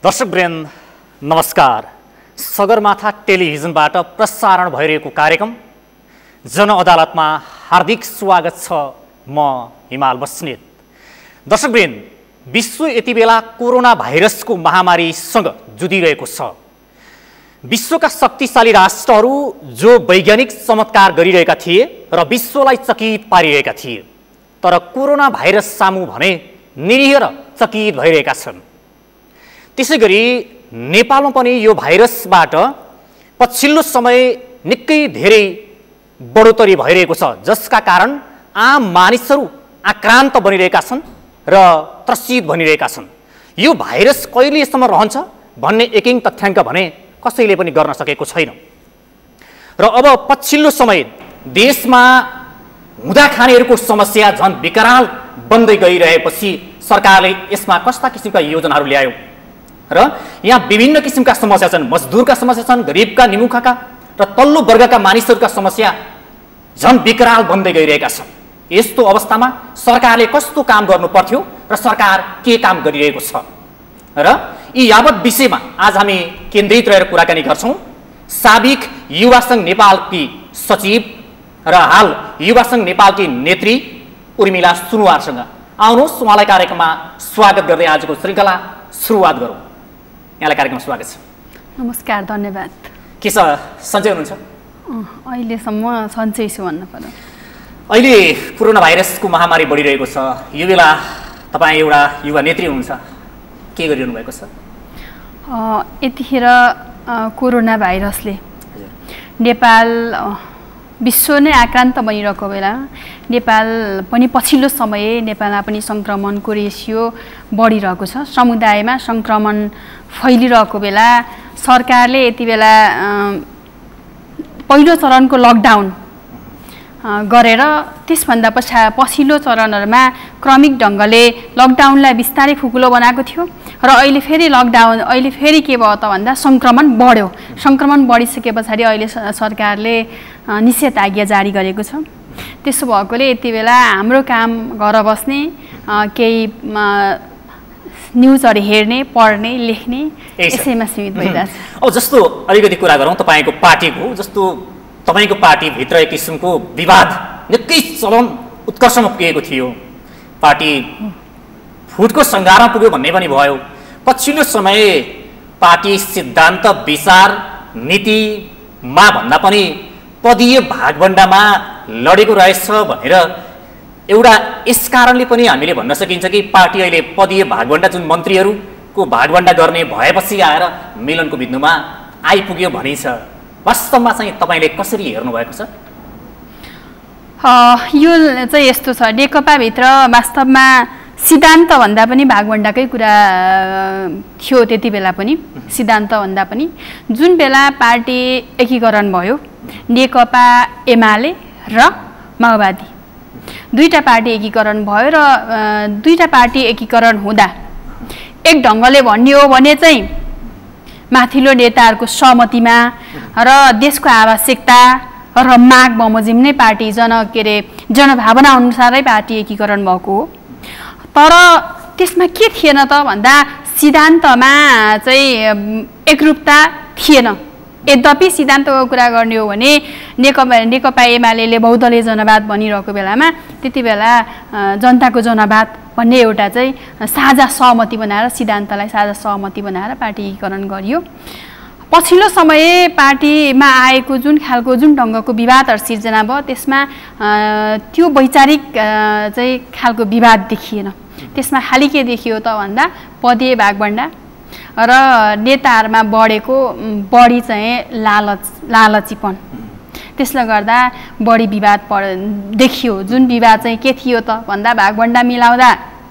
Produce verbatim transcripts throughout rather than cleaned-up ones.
दर्शकवृन्द नमस्कार। सगरमाथा टेलिभिजनबाट प्रसारण भइरहेको कार्यक्रम जन अदालतमा हार्दिक स्वागत छ। म हिमाल बस्नेत। दर्शकवृन्द, विश्व यति बेला कोरोना भाइरसको महामारीसँग जुधिरहेको छ। विश्वका शक्तिशाली राष्ट्रहरू जो वैज्ञानिक चमत्कार गरिरहेका थिए र विश्वलाई चकित पारिरहेका थिए, तर कोरोना भाइरस सामु भने निरीह र चकित भइरहेका छन्। त्यसैगरी नेपालमा पनि यो भाइरसबाट पछिल्लो समय निकै धेरै बढोत्तरी भइरहेको छ, जसका कारण आम मानिसहरू आक्रान्त बनिरहेका छन् र त्रसित बनिरहेका छन्। यो भाइरस कहिलेसम्म रहन्छ भन्ने एकिङ तथ्याङ्क भने कसैले पनि गर्न सकेको छैन। र अब पछिल्लो समय देशमा हुँदा खानेहरूको समस्या झन् विकराल बन्दै गइरहेपछि सरकारले यसमा कस्ता किसिमका योजनाहरू ल्यायो र यहाँ विभिन्न किसिमका समस्या छन्। मजदुरका समस्या छन्, गरिबका, निमुखाका र तल्लो वर्गका मानिसहरूका समस्या झन् विकराल बन्दै गइरहेका छन्। यस्तो अवस्थामा सरकारले कस्तो काम गर्नु पर्थ्यो र सरकार के काम गरिरहेको छ र यी यावत विषयमा आज हामी केन्द्रित रहेर कुराकानी गर्छौँ साबिक युवा सङ्घ नेपालकी सचिव र हाल युवा सङ्घ नेपालकी नेत्री उर्मिला सुनुवारसँग। आउनुहोस्, उहाँलाई कार्यक्रममा स्वागत गर्दै आजको श्रृङ्खला सुरुवात गरौँ। यहाँलाई कार्यक्रममा स्वागत छ। नमस्कार, धन्यवाद। के छ, सन्चै हुनुहुन्छ? अहिलेसम्म सन्चै छु भन्नु पर्यो। अहिले कोरोना भाइरसको महामारी बढिरहेको छ। यो बेला तपाईँ एउटा युवा नेत्री हुनुहुन्छ, के गरिरहनु भएको छ? यतिखेर कोरोना भाइरसले नेपाल विश्व नै आक्रान्त बनिरहेको बेला नेपाल पनि पछिल्लो समय नेपालमा पनि सङ्क्रमणको रेसियो बढिरहेको छ। समुदायमा सङ्क्रमण फैलिरहेको बेला सरकारले यति बेला पहिलो चरणको लकडाउन गरेर त्यसभन्दा पछा पछिल्लो चरणहरूमा क्रमिक ढङ्गले लकडाउनलाई बिस्तारै खुकुलो बनाएको थियो र अहिले फेरि लकडाउन अहिले फेरि के भयो त भन्दा सङ्क्रमण बढ्यो। सङ्क्रमण बढिसके पछाडि अहिले सरकारले निषेधाज्ञा जारी गरेको छ। त्यसो भएकोले यति बेला हाम्रो काम घर बस्ने, केही न्युजहरू हेर्ने, पढ्ने, लेख्ने यसैमा सीमित भइरहेछ। अब जस्तो अलिकति कुरा गरौँ तपाईँको पार्टीको, जस्तो तपाईँको पार्टीभित्र एक किसिमको विवाद निकै चलन उत्कर्षमा पुगेको थियो। पार्टी फुटको सङ्घारमा पुग्यो भन्ने पनि भयो। पछिल्लो समय पार्टी सिद्धान्त, विचार, नीतिमा भन्दा पनि पदीय भागभण्डामा लडेको रहेछ भनेर एउटा यस कारणले पनि हामीले भन्न सकिन्छ कि पार्टी अहिले पदीय भागभण्डा जुन मन्त्रीहरूको भागभण्डा गर्ने भएपछि आएर मिलनको बिन्दुमा आइपुग्यो भनिन्छ। वास्तवमा चाहिँ तपाईँले कसरी हेर्नु भएको छ? यो चाहिँ यस्तो छ, नेकपाभित्र वास्तवमा सिद्धान्त भन्दा पनि भागभण्डाकै कुरा थियो। त्यति बेला पनि सिद्धान्त भन्दा पनि जुन बेला पार्टी एकीकरण भयो, नेकपा, एमाले र माओवादी दुईटा पार्टी एकीकरण भयो र दुईटा पार्टी एकीकरण हुँदा एक ढङ्गले भन्ने हो भने चाहिँ माथिल्लो नेताहरूको सहमतिमा र देशको आवश्यकता र माग बमोजिम नै पार्टी जन के अरे जनभावना अनुसारै पार्टी एकीकरण भएको हो। तर त्यसमा के थिएन त भन्दा सिद्धान्तमा चाहिँ एकरूपता थिएन। यद्यपि सिद्धान्तको कुरा गर्ने हो भने नेकपा नेकपा एमाले बहुदलीय जनवाद भनिरहेको बेलामा त्यति बेला जनताको जनवाद भन्ने एउटा चाहिँ साझा सहमति बनाएर सिद्धान्तलाई साझा सहमति बनाएर पार्टी एकीकरण गरियो। पछिल्लो समय पार्टीमा आएको जुन खालको जुन ढङ्गको विवादहरू सिर्जना भयो त्यसमा त्यो वैचारिक चाहिँ खालको विवाद देखिएन। त्यसमा खालि के देखियो त भन्दा पदीय भागभण्डा र नेताहरूमा बढेको बढी चाहिँ लालच लालचीपन, त्यसले गर्दा बढी विवाद पर देखियो। जुन विवाद चाहिँ के थियो त भन्दा भागभण्डा मिलाउँदा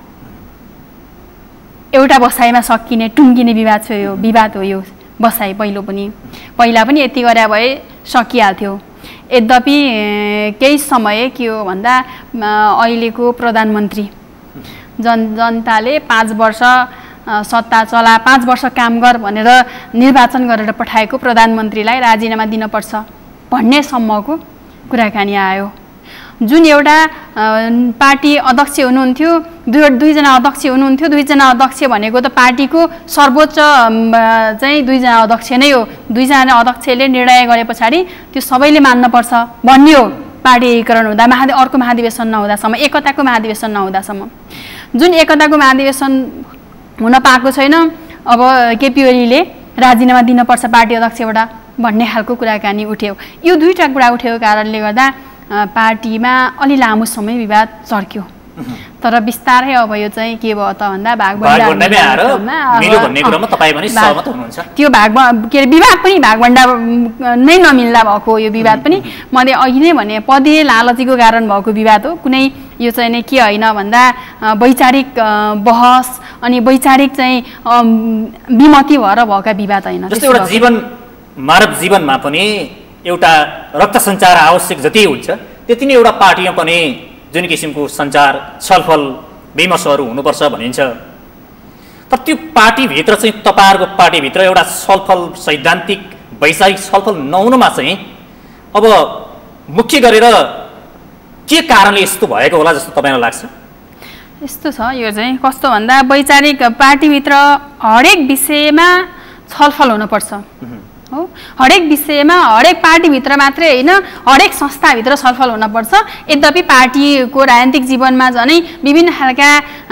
एउटा बसाइमा सकिने टुङ्गिने विवाद छ। यो विवाद हो, यो बसाइ पहिलो पनि पहिला पनि यति गरे भए सकिहाल्थ्यो। यद्यपि केही समय के हो भन्दा अहिलेको प्रधानमन्त्री जन जनताले पाँच वर्ष सत्ता चला, पाँच वर्ष काम गर भनेर निर्वाचन गरेर पठाएको प्रधानमन्त्रीलाई राजीनामा दिनुपर्छ भन्ने सम्मको कुराकानी आयो जुन एउटा पार्टी अध्यक्ष हुनुहुन्थ्यो, दुई दुईजना अध्यक्ष हुनुहुन्थ्यो। दुईजना अध्यक्ष भनेको त पार्टीको सर्वोच्च चाहिँ दुईजना अध्यक्ष नै हो। दुईजना अध्यक्षले निर्णय गरे पछाडि त्यो सबैले मान्नुपर्छ भन्ने हो पार्टी एकीकरण हुँदा, महाधि अर्को महाधिवेशन नहुँदासम्म, एकताको महाधिवेशन नहुँदासम्म। जुन एकताको महाधिवेशन हुन पाएको छैन, अब केपी ओलीले राजीनामा दिनुपर्छ पार्टी अध्यक्षबाट भन्ने खालको कुराकानी उठ्यो। यो दुईवटा कुरा उठेको कारणले गर्दा पार्टीमा अलि लामो समय विवाद चर्क्यो। तर बिस्तारै अब यो चाहिँ के भयो त भन्दा त्यो भाग के अरे विवाद पनि भागभण्डा नै नमिल्दा भएको यो विवाद पनि मैले अघि नै भने पदीय लालचीको कारण भएको विवाद हो। कुनै यो चाहिँ नै के होइन भन्दा वैचारिक बहस अनि वैचारिक चाहिँ विमति भएर भएका विवाद होइन। जस्तो एउटा जीवन मानव जीवनमा पनि एउटा रक्त सञ्चार आवश्यक जति हुन्छ त्यति नै एउटा पार्टीमा पनि जुन किसिमको सञ्चार छलफल विमर्शहरू हुनुपर्छ भनिन्छ। तर त्यो पार्टीभित्र चाहिँ तपाईँहरूको पार्टीभित्र एउटा छलफल सैद्धान्तिक वैचारिक छलफल नहुनुमा चाहिँ अब मुख्य गरेर के कारणले यस्तो भएको होला जस्तो तपाईँलाई लाग्छ? यस्तो छ, यो चाहिँ कस्तो भन्दा वैचारिक पार्टीभित्र हरेक विषयमा छलफल हुनुपर्छ हो। हरेक विषयमा हरेक पार्टीभित्र मात्रै होइन, हरेक संस्थाभित्र छलफल हुनपर्छ। यद्यपि पार्टीको राजनीतिक जीवनमा झनै विभिन्न खालका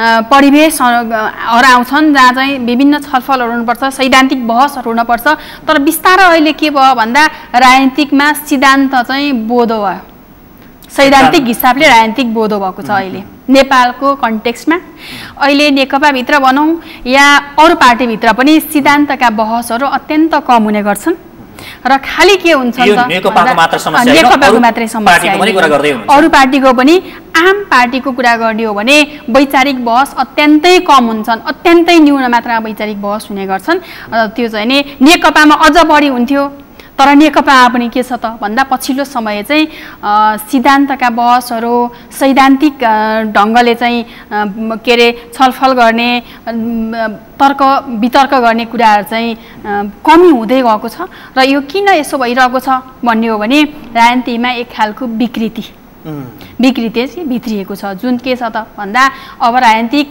परिवेशहरू आउँछन् जहाँ चाहिँ विभिन्न छलफलहरू हुनुपर्छ, सैद्धान्तिक बहसहरू हुनपर्छ। तर बिस्तारै अहिले के भयो भन्दा राजनीतिकमा सिद्धान्त चाहिँ बोधो भयो, सैद्धान्तिक हिसाबले राजनीतिक बोधो भएको छ अहिले नेपालको कन्टेक्स्टमा। अहिले नेकपाभित्र भनौँ या अरू पार्टीभित्र पनि सिद्धान्तका बहसहरू अत्यन्त कम हुने गर्छन् र खालि के हुन्छ नेकपाको मात्रै समस्या, अरू पार्टीको पनि आम पार्टीको कुरा गर्ने हो भने वैचारिक बहस अत्यन्तै कम हुन्छन्, अत्यन्तै न्यून मात्रामा वैचारिक बहस हुने गर्छन्। त्यो चाहिँ नि नेकपामा अझ बढी हुन्थ्यो। तर नेकपामा पनि के छ त भन्दा पछिल्लो समय चाहिँ सिद्धान्तका बहसहरू सैद्धान्तिक ढङ्गले चाहिँ के अरे छलफल गर्ने तर्क वितर्क गर्ने कुराहरू चाहिँ कमी हुँदै गएको छ। र यो किन यसो भइरहेको छ भन्ने हो भने राजनीतिमा एक खालको विकृति विकृति चाहिँ भित्रिएको छ। जुन के छ त भन्दा अब राजनीतिक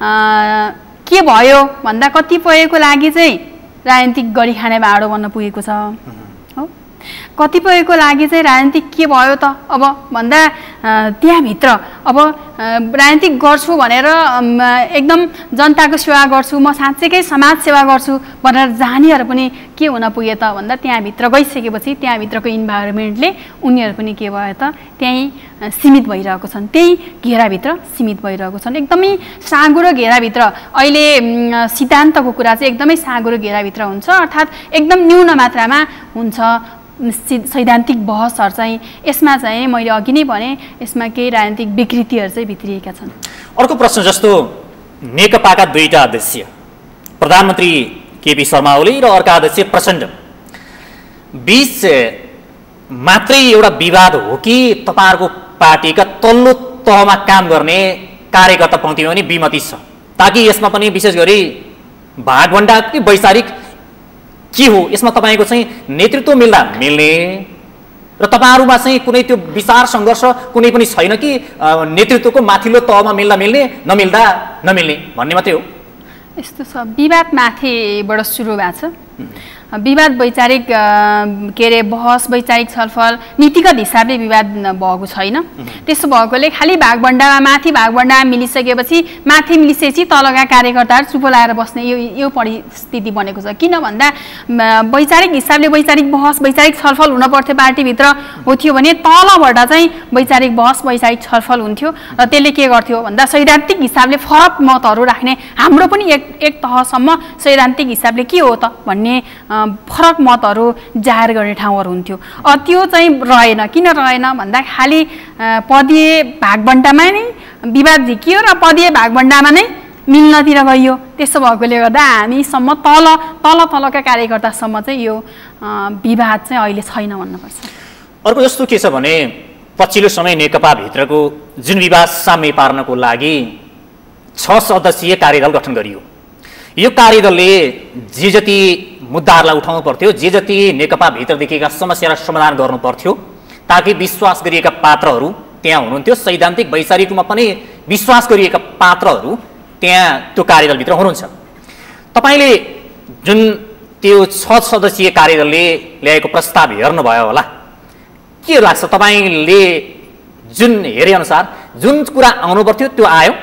के भयो भन्दा कतिपयको लागि चाहिँ राजनीतिक गरी खाने भाँडो बन्न पुगेको छ हो। कतिपयको लागि चाहिँ राजनीतिक के भयो त अब भन्दा त्यहाँभित्र अब राजनीतिक गर्छु भनेर एकदम जनताको सेवा गर्छु, म साँच्चैकै समाज सेवा गर्छु भनेर जानेहरू पनि के हुन पुगे त भन्दा त्यहाँभित्र गइसकेपछि त्यहाँभित्रको इन्भाइरोमेन्टले उनीहरू पनि के भयो त त्यहीँ सीमित भइरहेको छन्, त्यही घेराभित्र सीमित भइरहेको छन्। एकदमै साँगुरो घेराभित्र अहिले सिद्धान्तको कुरा चाहिँ एकदमै साँगुरो घेराभित्र हुन्छ, अर्थात् एकदम न्यून मात्रामा हुन्छ सैद्धान्तिक बहसहरू चाहिँ। यसमा चाहिँ मैले अघि नै भने यसमा केही राजनीतिक विकृतिहरू चाहिँ भित्रिएका छन्। अर्को प्रश्न, जस्तो नेकपाका दुईटा अध्यक्ष प्रधानमन्त्री केपी शर्मा ओली र अर्का अध्यक्ष प्रचण्ड बीच मात्रै एउटा विवाद हो कि तपाईँहरूको पार्टीका तल्लो तहमा काम गर्ने कार्यकर्ता पङ्क्तिमा पनि विमति छ, ताकि यसमा पनि विशेष गरी भागभण्डा कि वैचारिक के हो यसमा तपाईँको चाहिँ नेतृत्व मिल्दा मिल्ने र तपाईँहरूमा चाहिँ कुनै त्यो विचार सङ्घर्ष कुनै पनि छैन कि नेतृत्वको माथिल्लो तहमा मिल्दा मिल्ने नमिल्दा नमिल्ने भन्ने मात्रै हो? यस्तो छ, विवाद माथिबाट सुरु भएको छ। विवाद वैचारिक के अरे बहस वैचारिक छलफल नीतिगत हिसाबले विवाद भएको छैन। त्यसो भएकोले खालि भागभण्डामा माथि भागभण्डामा मिलिसकेपछि माथि मिलिसकेपछि तलका कार्यकर्ताहरू चुप लाएर बस्ने यो यो परिस्थिति बनेको छ। किन भन्दा वैचारिक हिसाबले वैचारिक बहस वैचारिक छलफल हुन पर्थ्यो पार्टीभित्र हुन्थ्यो भने तलबाट चाहिँ वैचारिक बहस वैचारिक छलफल हुन्थ्यो र त्यसले के गर्थ्यो भन्दा सैद्धान्तिक हिसाबले फरक मतहरू राख्ने, हाम्रो पनि एक एक तहसम्म सैद्धान्तिक हिसाबले के हो त भन्ने फरक मतहरू जाहेर गर्ने ठाउँहरू हुन्थ्यो। त्यो चाहिँ रहेन। किन रहेन भन्दा खालि पदीय भागभण्डामा नै विवाद झिकियो र पदीय भागभण्डामा नै मिल्नतिर गइयो। त्यसो भएकोले गर्दा हामीसम्म तल तल तलका कार्यकर्तासम्म चाहिँ यो विवाद चाहिँ अहिले छैन भन्नुपर्छ। अर्को जस्तो के छ भने पछिल्लो समय नेकपाभित्रको जुन विवाद साम्य पार्नको लागि छ सदस्यीय कार्यदल गठन गरियो। यो कार्यदलले जे जति मुद्दाहरूलाई उठाउनु पर्थ्यो, जे जति नेकपाभित्र देखिएका समस्यालाई समाधान गर्नु पर्थ्यो ताकि विश्वास गरिएका पात्रहरू त्यहाँ हुनुहुन्थ्यो, सैद्धान्तिक वैचारिक रूपमा पनि विश्वास गरिएका पात्रहरू त्यहाँ त्यो कार्यदलभित्र हुनुहुन्छ। तपाईँले जुन त्यो छ सदस्यीय कार्यदलले ल्याएको प्रस्ताव हेर्नुभयो होला, के लाग्छ तपाईँले जुन हेरेअनुसार जुन कुरा आउनुपर्थ्यो त्यो आयो?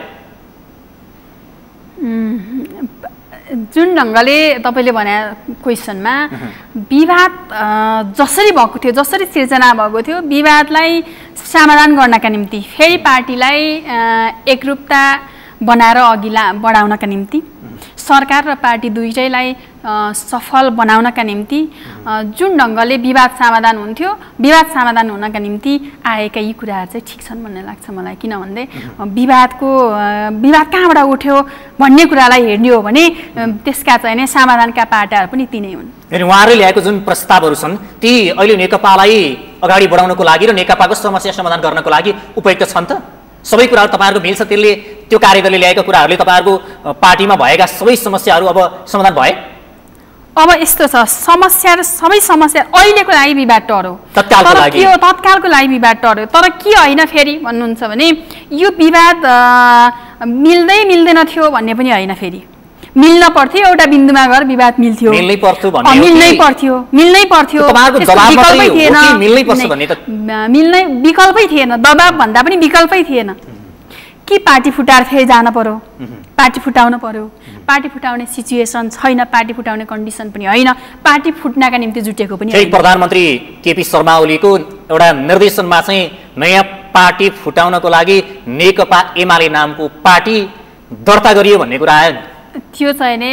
जुन ढङ्गले तपाईँले भने क्वेसनमा विवाद जसरी भएको थियो, जसरी सिर्जना भएको थियो, विवादलाई समाधान गर्नका निम्ति फेरि पार्टीलाई एकरूपता बनाएर अघि ला बढाउनका निम्ति सरकार र पार्टी दुईटैलाई सफल बनाउनका निम्ति जुन ढङ्गले विवाद समाधान हुन्थ्यो, विवाद समाधान हुनका निम्ति आएका यी कुराहरू चाहिँ ठिक छन् भन्ने लाग्छ मलाई। किनभने विवादको विवाद कहाँबाट उठ्यो भन्ने कुरालाई हेर्ने हो भने त्यसका चाहिँ समाधानका पाटाहरू पनि तिनै हुन्। अनि उहाँहरूले ल्याएको जुन प्रस्तावहरू छन् ती अहिले नेकपालाई अगाडि बढाउनको लागि र नेकपाको समस्या समाधान गर्नको लागि उपयुक्त छन् त? सबै कुराहरू तपाईँहरूको मिल्छ? त्यसले त्यो कार्यदलले ल्याएका कुराहरूले तपाईँहरूको पार्टीमा भएका सबै समस्याहरू अब समाधान भए? अब यस्तो छ, समस्या र सबै समस्या अहिलेको लागि विवाद टर्यो, तत्कालको लागि के हो तत्कालको लागि विवाद टर्यो। तर के होइन फेरि भन्नुहुन्छ भने यो विवाद मिल्दै मिल्दैन थियो भन्ने पनि होइन, फेरि मिल्न पर्थ्यो, एउटा बिन्दुमा गएर विवाद मिल्थ्यो, मिल्नै पर्थ्यो भन्ने मिल्नै पर्थ्यो मिल्नै पर्थ्यो विकल्पै थिएन, मिल्नै विकल्पै थिएन, दबाब भन्दा पनि विकल्पै थिएन कि पार्टी फुटाएर फेरि जान पर्यो, पार्टी फुटाउनु पर्यो। पार्टी फुटाउने सिचुएसन छैन, पार्टी फुटाउने कन्डिसन पनि होइन, पार्टी फुट्नका निम्ति जुटेको पनि होइन। प्रधानमन्त्री केपी शर्मा ओलीको एउटा निर्देशनमा चाहिँ नयाँ पार्टी फुटाउनको लागि नेकपा एमाले नामको पार्टी दर्ता गरियो भन्ने कुरा आयो। त्यो चाहिँ नि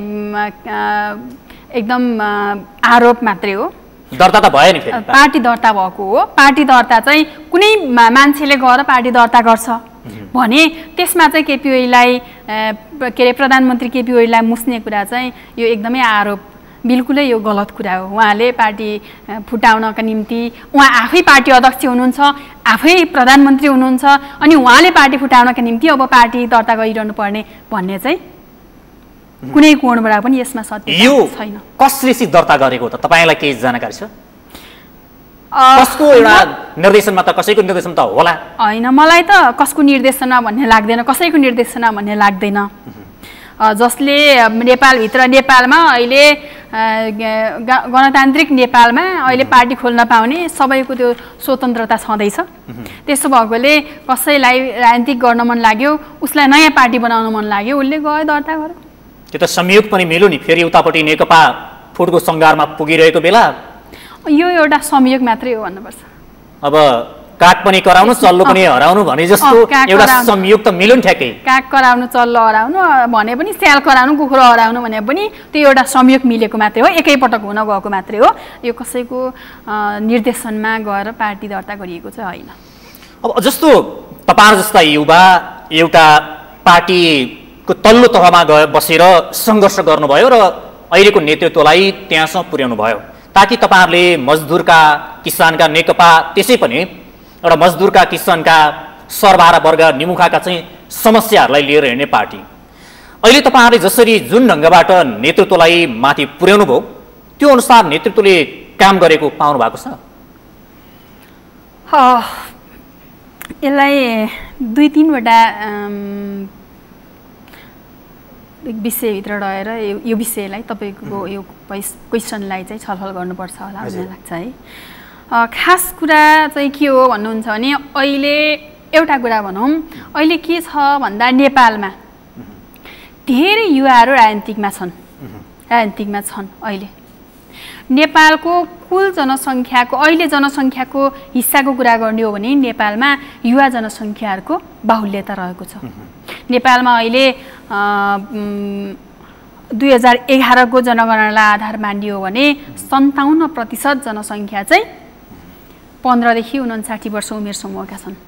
एकदम आरोप मात्रै हो, दर्ता त भयो नि, फेरि पार्टी दर्ता भएको हो। पार्टी दर्ता चाहिँ कुनै मान्छेले गएर पार्टी दर्ता गर्छ भने त्यसमा चाहिँ केपी ओलीलाई के अरे प्रधानमन्त्री केपी ओलीलाई मुस्ने कुरा चाहिँ यो एकदमै आरोप, बिल्कुलै यो गलत कुरा हो। उहाँले पार्टी फुटाउनका निम्ति उहाँ आफै पार्टी अध्यक्ष हुनुहुन्छ, आफै प्रधानमन्त्री हुनुहुन्छ, अनि उहाँले पार्टी फुटाउनका निम्ति अब पार्टी दर्ता गरिरहनु पर्ने भन्ने चाहिँ कुनै कोणबाट पनि यसमा सत्य छैन। कसले चाहिँ दर्ता गरेको त तपाईँलाई केही जानकारी छ? कसको एउटा निर्देशनमा त कसैको निर्देशन त होला होइन, मलाई त कसको निर्देशनमा भन्ने लाग्दैन, कसैको निर्देशनमा भन्ने लाग्दैन। जसले नेपालभित्र नेपालमा अहिले गणतान्त्रिक नेपालमा अहिले पार्टी खोल्न पाउने सबैको त्यो स्वतन्त्रता छँदैछ। त्यसो भएकोले कसैलाई राजनीतिक गर्न मन लाग्यो, उसलाई नयाँ पार्टी बनाउन मन लाग्यो, उसले गयो दर्ता गर्यो। त्यो त संयोग पनि मिल्यो नि, फेरि उतापट्टि नेकपा फुटको सङ्घारमा पुगिरहेको बेला यो एउटा संयोग मात्रै हो भन्नुपर्छ। अब काग पनि कराउनु चल्लो पनि हराउनु भने जस्तो एउटा संयोग त मिल्यो नि ठ्याक्कै। काग कराउनु चल्लो हराउनु भने पनि स्याल कराउनु कुखुरो हराउनु भने पनि त्यो एउटा संयोग मिलेको मात्रै हो, एकैपटक हुन गएको मात्रै हो। यो कसैको निर्देशनमा गएर पार्टी दर्ता गरिएको चाहिँ होइन। अब जस्तो तपाईहरु जस्ता युवा एउटा पार्टीको तल्लो तहमा गए बसेर सङ्घर्ष गर्नुभयो र अहिलेको नेतृत्वलाई त्यहाँसम्म पुर्याउनु भयो ताकि तपाईहरुले मजदुरका किसानका नेकपा त्यसै पनि एउटा मजदुरका किसानका सर्वहारा वर्ग निमुखाका चाहिँ समस्याहरूलाई लिएर हिँड्ने पार्टी अहिले तपाईहरुले जसरी जुन ढंगबाट नेतृत्वलाई माथि पुर्याउनु भयो त्यो अनुसार नेतृत्वले काम गरेको पाउनु भएको छ? यसलाई दुई तीनवटा विषयभित्र रहेर यो विषयलाई तपाईको यो क्वेसनलाई चाहिँ छलफल गर्नुपर्छ होला भन्ने लाग्छ है। खास कुरा चाहिँ के हो भन्नुहुन्छ भने अहिले एउटा कुरा भनौँ, अहिले के छ भन्दा नेपालमा धेरै युवाहरू राजनीतिकमा छन् राजनीतिकमा छन् अहिले नेपालको कुल जनसङ्ख्याको अहिले जनसङ्ख्याको हिस्साको कुरा गर्ने हो भने नेपालमा युवा जनसङ्ख्याहरूको बाहुल्यता रहेको छ। नेपालमा अहिले दुई हजार एघारको जनगणनालाई आधार मानियो भने सन्ताउन्न प्रतिशत जनसङ्ख्या चाहिँ पन्ध्रदेखि उन्साठी वर्ष उमेर समूहका छन्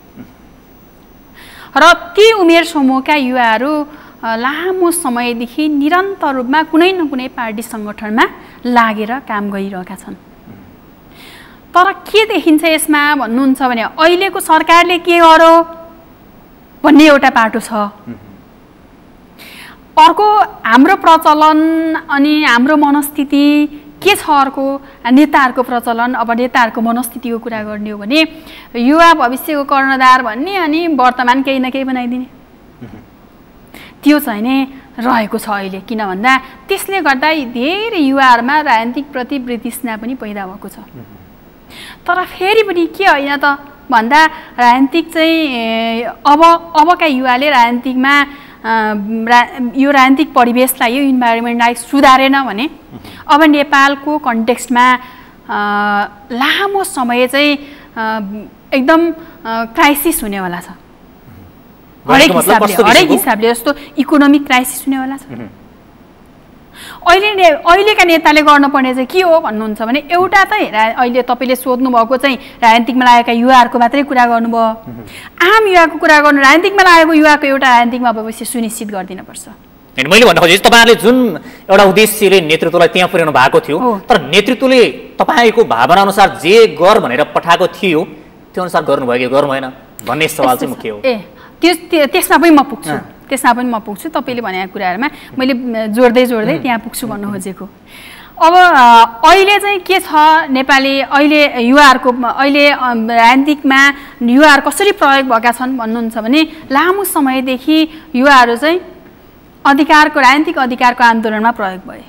र ती उमेर समूहका युवाहरू लामो समयदेखि निरन्तर रूपमा कुनै न कुनै पार्टी सङ्गठनमा लागेर काम गरिरहेका छन्। तर के देखिन्छ यसमा भन्नुहुन्छ भने अहिलेको सरकारले के गर्यो भन्ने एउटा पाटो छ। अर्को हाम्रो प्रचलन अनि हाम्रो मनस्थिति के छ अर्को नेताहरूको प्रचलन। अब नेताहरूको मनस्थितिको कुरा गर्ने हो भने युवा भविष्यको कर्णधार भन्ने अनि वर्तमान केही न केही बनाइदिने त्यो चाहिँ नि रहेको छ अहिले। किन भन्दा त्यसले गर्दा धेरै युवाहरूमा राजनीतिक प्रति वृत्तिस्ना पनि पैदा भएको छ। तर फेरि पनि के होइन त भन्दा राजनीतिक चाहिँ अब अबका युवाले राजनीतिकमा यो राजनीतिक परिवेशलाई यो इन्भाइरोमेन्टलाई सुधारेन भने अब नेपालको कन्टेक्स्टमा लामो समय चाहिँ एकदम क्राइसिस हुनेवाला छ। हरेक हिसाबले हरेक हिसाबले जस्तो इकोनोमिक क्राइसिस हुनेवाला छ। अहिले अहिलेका नेताले गर्नुपर्ने चाहिँ के हो भन्नुहुन्छ भने एउटा चाहिँ अहिले तपाईँले सोध्नु भएको चाहिँ राजनीतिकमा लागेका युवाहरूको मात्रै कुरा गर्नुभयो। आम युवाको कुरा गर्नु राजनीतिकमा लागेको युवाको एउटा राजनीतिकमा भविष्य सुनिश्चित गरिदिनुपर्छ। मैले भन्न खोजेँ तपाईँहरूले जुन एउटा उद्देश्यले नेतृत्वलाई त्यहाँ पुर्याउनु भएको थियो तर नेतृत्वले तपाईँको भावना अनुसार जे गर भनेर पठाएको थियो त्यो अनुसार गर्नुभयो कि गर्नु भएन भन्ने सवाल चाहिँ मुख्य हो। ए त्यो त्यसमा पनि म पुग्छु त्यसमा पनि म पुग्छु तपाईँले भनेको कुराहरूमा मैले जोड्दै जोड्दै त्यहाँ पुग्छु भन्नु खोजेको। अब अहिले चाहिँ के छ नेपाली अहिले युवाहरूको अहिले राजनीतिकमा युवाहरू कसरी प्रयोग भएका छन् भन्नुहुन्छ भने लामो समयदेखि युवाहरू चाहिँ अधिकारको राजनीतिक अधिकारको आन्दोलनमा प्रयोग भए।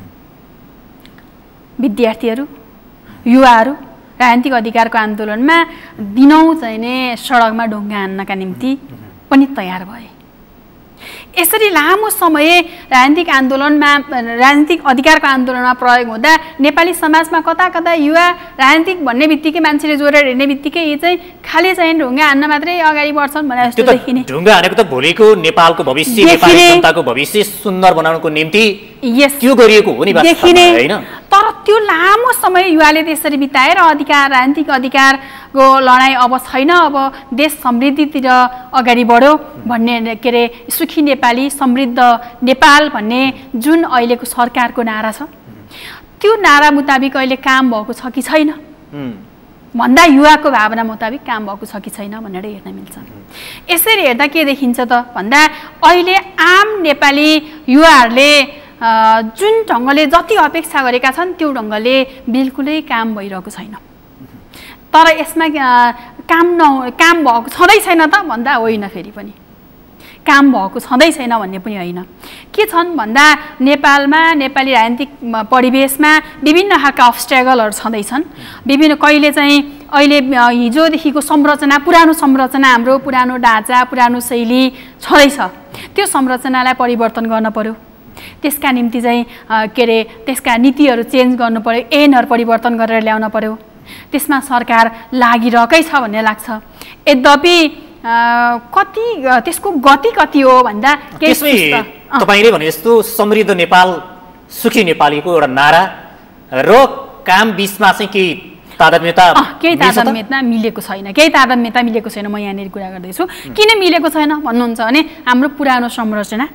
विद्यार्थीहरू युवाहरू राजनीतिक अधिकारको आन्दोलनमा दिनौँ चाहिँ नै सडकमा ढुङ्गा हान्नका निम्ति पनि तयार भए। यसरी लामो समय राजनीतिक आन्दोलनमा राजनीतिक अधिकारको आन्दोलनमा प्रयोग हुँदा नेपाली समाजमा कता कता युवा राजनीतिक भन्ने बित्तिकै मान्छेले जोडेर हिँड्ने बित्तिकै यी चाहिँ खालि चाहिँ ढुङ्गा हान्न मात्रै अगाडि बढ्छन् भने जस्तो देखिने। ढुङ्गा हानेको त भोलिको नेपालको भविष्य नेपाली जनताको भविष्य सुन्दर बनाउनको निम्ति त्यो गरिएको हो नि देखिने। तर त्यो लामो समय युवाले त्यसरी बिताएर अधिकार राजनीतिक अधिकारको लडाइँ अब छैन, अब देश समृद्धितिर अगाडि बढ्यो भन्ने के अरे सुखी नेपाली समृद्ध नेपाल भन्ने जुन अहिलेको सरकारको नारा छ त्यो नारा मुताबिक अहिले काम भएको छ कि छैन भन्दा युवाको भावना मुताबिक काम भएको छ कि छैन भनेर हेर्न मिल्छ। यसरी हेर्दा के देखिन्छ त भन्दा अहिले आम नेपाली युवाहरूले जुन ढङ्गले जति अपेक्षा गरेका छन् त्यो ढङ्गले बिल्कुलै काम भइरहेको छैन। तर यसमा काम न काम भएको छँदै छैन त भन्दा होइन, फेरि पनि काम भएको छँदै छैन भन्ने पनि होइन। के छन् भन्दा नेपालमा नेपाली राजनीतिक परिवेशमा विभिन्न खालका अब्स्ट्याकलहरू छँदैछन्। विभिन्न कहिले चाहिँ अहिले हिजोदेखिको संरचना पुरानो संरचना हाम्रो पुरानो ढाँचा पुरानो शैली छँदैछ, त्यो संरचनालाई परिवर्तन गर्न पर्यो। त्यसका निम्ति चाहिँ के अरे त्यसका नीतिहरू चेन्ज गर्नु पर्यो, ऐनहरू परिवर्तन गरेर ल्याउन पर्यो। त्यसमा सरकार लागिरहेकै छ भन्ने लाग्छ। यद्यपि कति त्यसको गति कति हो भन्दा तपाईँले भने जस्तो समृद्ध नेपाल सुखी नेपालीको एउटा नारा र काम बिचमा चाहिँ केही तादात्म्यता केही तादात्म्यता मिलेको छैन केही तादात्म्यता मिलेको छैन। म यहाँनिर कुरा गर्दैछु किन मिलेको छैन भन्नुहुन्छ भने हाम्रो पुरानो संरचना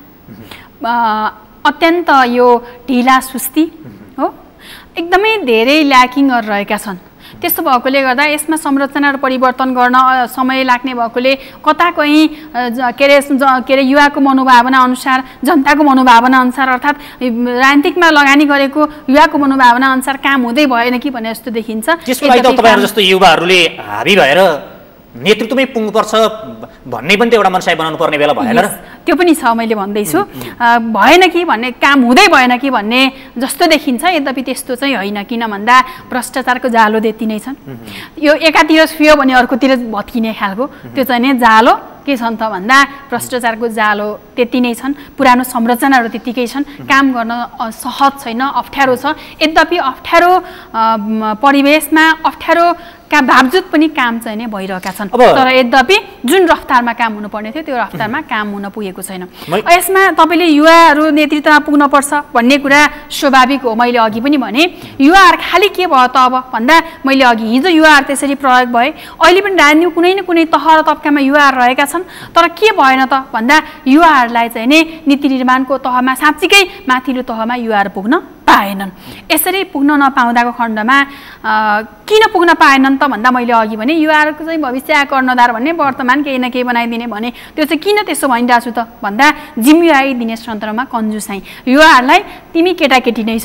अत्यन्त यो ढिला सुस्ती हो, एकदमै धेरै ल्याकिङहरू रहेका छन्। त्यस्तो भएकोले गर्दा यसमा संरचनाहरू परिवर्तन गर्न समय लाग्ने भएकोले कता कहीँ के अरे के अरे युवाको मनोभावना अनुसार जनताको मनोभावना अनुसार अर्थात् राजनीतिकमा लगानी गरेको युवाको मनोभावना अनुसार काम हुँदै भएन कि भने जस्तो देखिन्छ। त्यसको लागि त तपाईँहरू जस्तो युवाहरूले हाबी भएर नेतृत्वमै पुग्नुपर्छ भन्ने पनि त एउटा मनसाय बनाउनु पर्ने बेला भएन र? त्यो पनि छ, मैले भन्दैछु भएन कि भन्ने काम हुँदै भएन कि भन्ने जस्तो देखिन्छ। यद्यपि त्यस्तो चाहिँ होइन, किन भन्दा भ्रष्टाचारको जालो त्यति नै छन्। यो एकातिर सुयो भने अर्कोतिर भत्किने खालको त्यो चाहिँ नि जालो के छन् त भन्दा भ्रष्टाचारको जालो त्यति नै छन्, पुरानो संरचनाहरू त्यतिकै छन्, काम गर्न सहज छैन, अप्ठ्यारो छ। यद्यपि अप्ठ्यारो परिवेशमा अप्ठ्यारो का बावजुद पनि काम चाहिँ नै भइरहेका छन्। तर यद्यपि जुन रफ्तारमा काम हुनुपर्ने थियो त्यो रफ्तारमा काम हुन पुगेको छैन। यसमा तपाईँले युवाहरू नेतृत्वमा पुग्नुपर्छ भन्ने कुरा स्वाभाविक हो। मैले अघि पनि भने युवाहरू खालि के भयो त अब भन्दा मैले अघि हिजो युवाहरू त्यसरी प्रयोग भए, अहिले पनि राजनीतिमा कुनै न कुनै तह र तबकामा युवाहरू रहेका छन्। तर के भएन त भन्दा युवाहरूलाई चाहिँ नै नीति निर्माणको तहमा साँच्चीकै माथिल्लो तहमा युवाहरू पुग्न पाएनन्। यसरी पुग्न नपाउँदाको खण्डमा किन पुग्न पाएनन् त भन्दा मैले अघि भने युवाहरूको चाहिँ भविष्य कर्णधार भन्ने वर्तमान केही न केही बनाइदिने भने त्यो चाहिँ किन त्यसो भनिरहेको छु त भन्दा जिम्मेवारी दिने सन्दर्भमा कन्जुसाइ। युवाहरूलाई तिमी केटाकेटी नै छौ,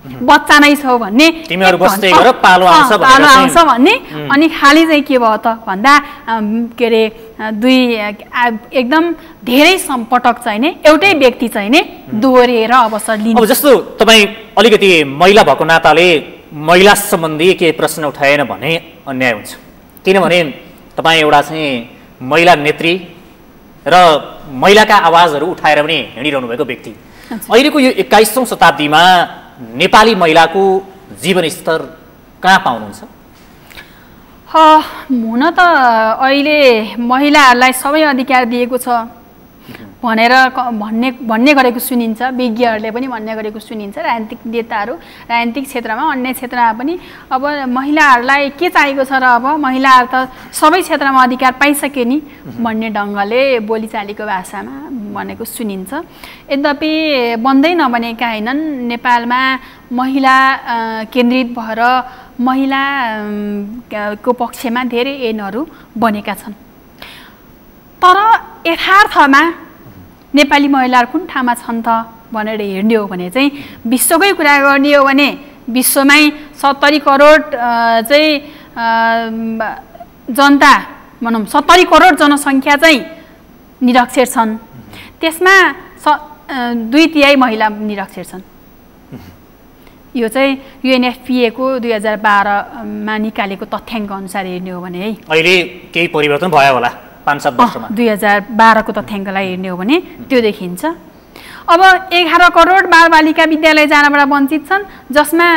बच्चा नै छौ भन्ने, तिमीहरू बस्दै गर पालो आउँछ भनेर पालो आउँछ भन्ने। अनि खाली चाहिँ के भयो त भन्दा के अरे दुई एकदम धेरै सम्पटक चाहिँ नि एउटै व्यक्ति चाहिँ नि दोहोरिएर अवसर लिने। अब जस्तो तपाईँ अलिकति महिला भएको नाताले महिला सम्बन्धी केही प्रश्न उठाएन भने अन्याय हुन्छ, किनभने तपाईँ एउटा चाहिँ महिला नेत्री र महिलाका आवाजहरू उठाएर पनि हिँडिरहनु भएको व्यक्ति। अहिलेको यो एक्काइसौँ शताब्दीमा नेपाली महिलाको जीवनस्तर कहाँ पाउनुहुन्छ? हुन त अहिले महिलाहरूलाई सबै अधिकार दिएको छ भनेर भन्ने भन्ने गरेको सुनिन्छ, विज्ञहरूले पनि भन्ने गरेको सुनिन्छ, राजनीतिक नेताहरू राजनीतिक क्षेत्रमा अन्य क्षेत्रमा पनि। अब महिलाहरूलाई के चाहिएको छ र अब महिलाहरू त सबै क्षेत्रमा अधिकार पाइसके नि भन्ने ढङ्गले बोलीचालीको भाषामा भनेको सुनिन्छ। यद्यपि बन्दै नबनेका होइनन्, नेपालमा महिला केन्द्रित भएर महिलाको पक्षमा धेरै ऐनहरू बनेका छन्। तर यथार्थमा नेपाली महिलाहरू कुन ठाउँमा छन् त भनेर हेर्ने हो भने चाहिँ विश्वकै कुरा गर्ने हो भने विश्वमै सत्तरी करोड चाहिँ जनता भनौँ सत्तरी करोड जनसङ्ख्या चाहिँ निरक्षर छन्, त्यसमा स दुई तिहाई महिला निरक्षर छन्। यो चाहिँ युएनएफपिए को दुई हजार बाह्रमा निकालेको तथ्याङ्क अनुसार हेर्ने हो भने है अहिले केही परिवर्तन भयो होला पाँच सात वर्षमा। दुई हजार बाह्रको तथ्याङ्कलाई हेर्ने हो भने त्यो देखिन्छ। अब एघार करोड बालबालिका विद्यालय जानबाट वञ्चित छन्, जसमा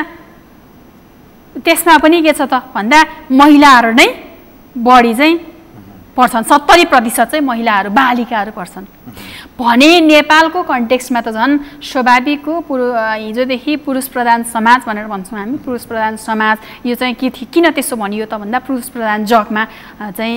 त्यसमा पनि के छ त भन्दा महिलाहरू नै बढी चाहिँ पर्छन्, सत्तरी प्रतिशत चाहिँ महिलाहरू बालिकाहरू पर्छन् भने नेपालको कन्टेक्स्टमा त झन् स्वाभाविक हो। पुरु हिजोदेखि पुरुष प्रधान समाज भनेर भन्छौँ हामी, पुरुष प्रधान समाज यो चाहिँ के थियो, किन त्यसो भनियो त भन्दा पुरुष प्रधान जगमा चाहिँ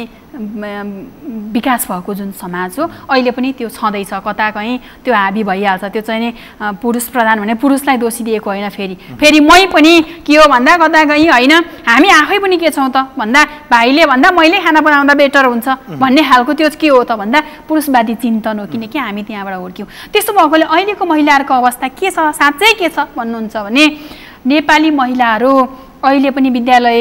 विकास भएको जुन समाज हो अहिले पनि त्यो छँदैछ, कता कहीँ त्यो हाबी भइहाल्छ। त्यो चाहिँ नि पुरुष प्रधान भने पुरुषलाई दोषी दिएको होइन, फेरि फेरि मै पनि के हो भन्दा कता कहीँ होइन, हामी आफै पनि के छौँ त भन्दा भाइले भन्दा मैले खाना बनाउँदा बेटर हुन्छ भन्ने खालको त्यो के हो त भन्दा पुरुषवादी चिन्तन हो, किनकि हामी त्यहाँबाट हुर्क्यौँ। त्यस्तो भएकोले अहिलेको महिलाहरूको अवस्था के छ, साँच्चै के छ भन्नुहुन्छ भने नेपाली महिलाहरू अहिले पनि विद्यालय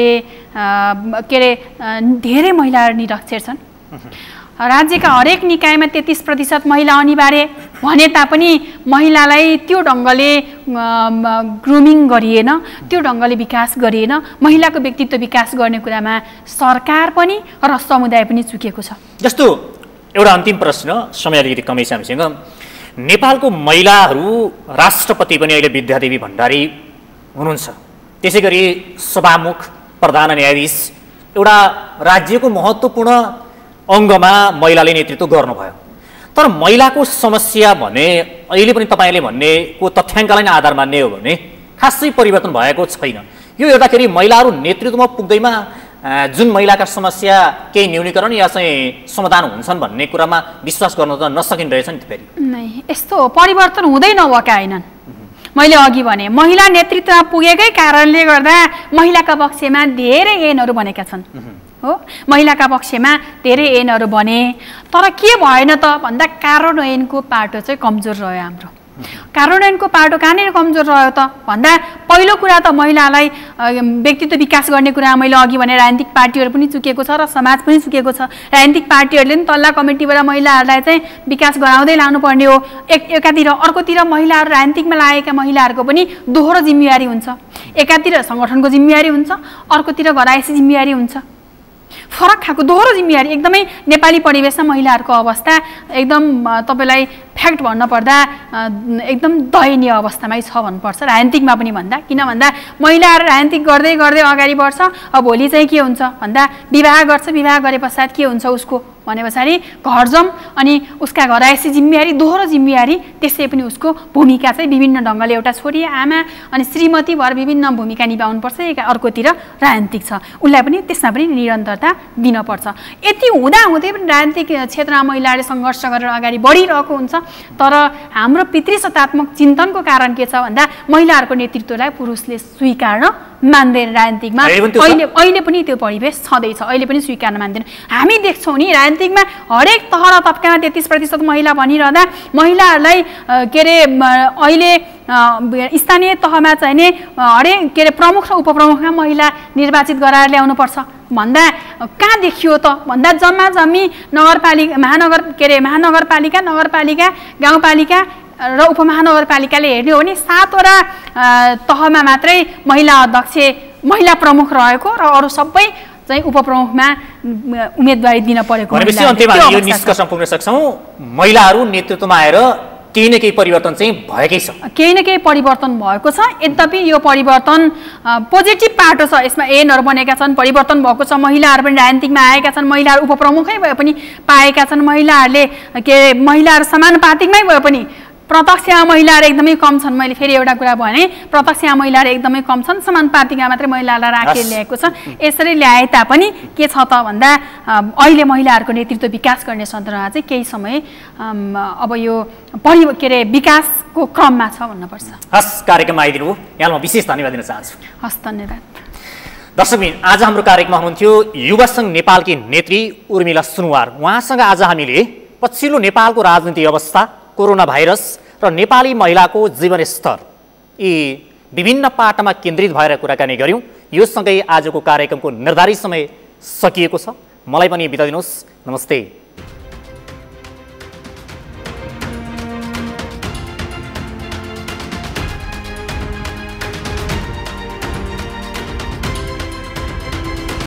के अरे धेरै महिलाहरू निरक्षर छन्। राज्यका हरेक निकायमा तेत्तिस प्रतिशत महिला अनिवार्य भने तापनि महिलालाई त्यो ढङ्गले ग्रुमिङ गरिएन, त्यो ढङ्गले विकास गरिएन। महिलाको व्यक्तित्व विकास गर्ने कुरामा सरकार पनि र समुदाय पनि चुकेको छ। जस्तो एउटा अन्तिम प्रश्न, समय अलिकति कमै छ हामीसँग। नेपालको महिलाहरू राष्ट्रपति पनि अहिले विद्यादेवी भण्डारी हुनुहुन्छ, त्यसै गरी सभामुख प्रधान न्यायाधीश, एउटा राज्यको महत्त्वपूर्ण अङ्गमा महिलाले नेतृत्व गर्नुभयो। तर महिलाको समस्या भने अहिले पनि तपाईँले भन्नेको तथ्याङ्कलाई नै आधार मान्ने हो भने खासै परिवर्तन भएको छैन। यो हेर्दाखेरि महिलाहरू नेतृत्वमा पुग्दैमा जुन महिलाका समस्या केही न्यूनीकरण या चाहिँ समाधान हुन्छन् भन्ने कुरामा विश्वास गर्न त नसकिँदो रहेछ नि त। फेरि नै यस्तो परिवर्तन हुँदै नभएका होइनन्। मैले अघि भने महिला नेतृत्वमा पुगेकै कारणले गर्दा महिलाका पक्षमा धेरै ऐनहरू बनेका छन् हो, महिलाका पक्षमा धेरै ऐनहरू बने। तर के भएन त भन्दा कार्यान्वयनको पाटो चाहिँ कमजोर रह्यो हाम्रो। कार्यान्वयनको पाटो कहाँनिर कमजोर रह्यो त भन्दा पहिलो कुरा त महिलालाई व्यक्तित्व विकास गर्ने कुरा मैले अघि भने राजनीतिक पार्टीहरू पनि चुकेको छ र समाज पनि चुकेको छ। राजनीतिक पार्टीहरूले पनि तल्ला कमिटीबाट महिलाहरूलाई चाहिँ विकास गराउँदै लानुपर्ने हो एक एकातिर, अर्कोतिर महिलाहरू राजनीतिकमा लागेका महिलाहरूको पनि दोहोरो जिम्मेवारी हुन्छ। एकातिर सङ्गठनको जिम्मेवारी हुन्छ, अर्कोतिर घरायसी जिम्मेवारी हुन्छ। फरक खालको दोहोरो जिम्मेवारी एकदमै नेपाली परिवेशमा महिलाहरूको अवस्था एकदम तपाईँलाई फ्याक्ट भन्नुपर्दा एकदम दयनीय अवस्थामै छ भन्नुपर्छ, राजनीतिकमा पनि भन्दा। किन भन्दा महिलाहरू राजनीतिक गर्दै गर्दै अगाडि बढ्छ, अब भोलि चाहिँ के हुन्छ भन्दा विवाह गर्छ, विवाह गरे पश्चात के हुन्छ उसको भने पछाडि घर जम अनि उसका घरायसी जिम्मेवारी, दोहोरो जिम्मेवारी। त्यसै पनि उसको भूमिका चाहिँ विभिन्न ढङ्गले एउटा छोरी आमा अनि श्रीमती भएर विभिन्न भूमिका निभाउनुपर्छ। एक अर्कोतिर राजनीतिक छ, उसलाई पनि त्यसमा पनि निरन्तरता दिनपर्छ। यति हुँदा हुँदै पनि राजनीतिक क्षेत्रमा महिलाहरूले सङ्घर्ष गरेर अगाडि बढिरहेको हुन्छ। तर हाम्रो पितृसत्तात्मक चिन्तनको कारण के छ भन्दा महिलाहरूको नेतृत्वलाई पुरुषले स्वीकार्न मान्दैन। राजनीतिकमा अहिले अहिले पनि त्यो परिवेश छँदैछ, अहिले पनि स्वीकार्न मान्दैन। हामी देख्छौँ नि राजनीतिकमा हरेक तह र तबकामा तेत्तिस प्रतिशत महिला भनिरहँदा महिलाहरूलाई के अरे अहिले स्थानीय तहमा चाहिँ नि हरेक के अरे प्रमुख र उपप्रमुखमा महिला निर्वाचित गराएर ल्याउनुपर्छ भन्दा कहाँ देखियो त भन्दा जम्मा जम्मी नगरपालिका महानगर के अरे महानगरपालिका नगरपालिका गाउँपालिका र उपमहानगरपालिकाले हेर्ने हो भने सातवटा तहमा मात्रै महिला अध्यक्ष महिला प्रमुख रहेको र अरू सबै चाहिँ उपप्रमुखमा उम्मेदवारी दिन परेको भनेपछि अन्त्यमा यो निष्कर्षमा पुग्न सक्छौँ महिलाहरू नेतृत्वमा आएर केही न केही परिवर्तन चाहिँ भएकै छ केही न केही परिवर्तन भएको छ यद्यपि यो परिवर्तन पोजिटिभ पाटो छ यसमा एनहरू बनेका छन् परिवर्तन भएको छ महिलाहरू पनि राजनीतिकमा आएका छन् महिलाहरू उपप्रमुखै भए पनि पाएका छन् महिलाहरूले के महिलाहरू समानुपातिकमै भए पनि प्रत्यक्षमा महिलाहरू एकदमै कम छन् मैले फेरि एउटा कुरा भने प्रत्यक्षमा महिलाहरू एकदमै कम छन् समानुपातिकमा मात्रै महिलालाई राखेर ल्याएको छ यसरी ल्याए तापनि के छ त भन्दा अहिले महिलाहरूको नेतृत्व विकास गर्ने सन्दर्भमा चाहिँ केही समय अब यो परि के अरे विकासको क्रममा छ भन्नुपर्छ हस् कार्यक्रममा आइदिनु भयो यहाँलाई म विशेष धन्यवाद दिन चाहन्छु हस् धन्यवाद दर्शकबिन आज हाम्रो कार्यक्रममा हुनुहुन्थ्यो युवा सङ्घ नेपालकी नेत्री उर्मिला सुनुवार उहाँसँग आज हामीले पछिल्लो नेपालको राजनीतिक अवस्था कोरोना भाइरस र नेपाली महिलाको जीवनस्तर यी विभिन्न पाटामा केन्द्रित भएर कुराकानी गऱ्यौँ यो सँगै आजको कार्यक्रमको निर्धारित समय सकिएको छ मलाई पनि बिदा दिनुहोस् नमस्ते